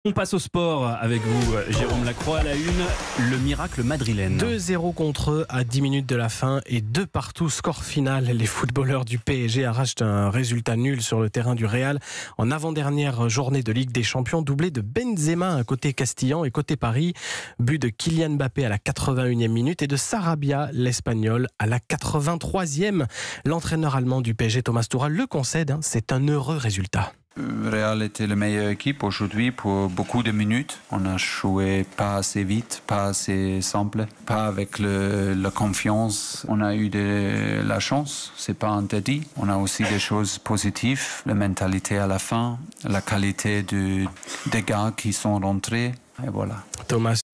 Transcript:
On passe au sport avec vous, Jérôme Lacroix à la une, le miracle madrilène. 2-0 contre eux à 10 minutes de la fin et 2 partout, score final. Les footballeurs du PSG arrachent un résultat nul sur le terrain du Real en avant-dernière journée de Ligue des Champions, doublé de Benzema côté Castillan et côté Paris. But de Kylian Mbappé à la 81e minute et de Sarabia, l'Espagnol, à la 83e. L'entraîneur allemand du PSG, Thomas Tuchel, le concède, c'est un heureux résultat. Real était la meilleure équipe aujourd'hui pour beaucoup de minutes. On a joué pas assez vite, pas assez simple, pas avec la confiance. On a eu de la chance, c'est pas interdit. On a aussi des choses positives, la mentalité à la fin, la qualité des gars qui sont rentrés. Et voilà. Thomas